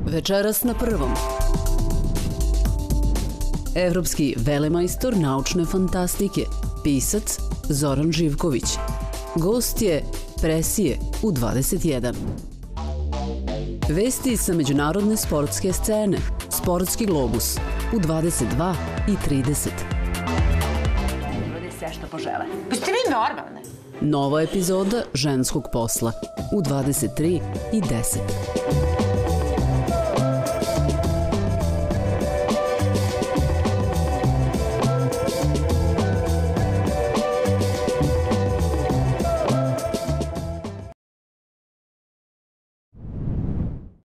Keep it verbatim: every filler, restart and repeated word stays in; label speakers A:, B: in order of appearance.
A: Večeras na prvom. Evropski velemajstor naučne fantastike, pisac Zoran Živković. Gost je Presije u dvadeset jedan. Vesti sa međunarodne sportske scene, Sportski globus u dvadeset dva i trideset.
B: Ljudi sve što požele. Pa ste vi normalne?
A: Nova epizoda Ženskog posla u dvadeset tri i deset.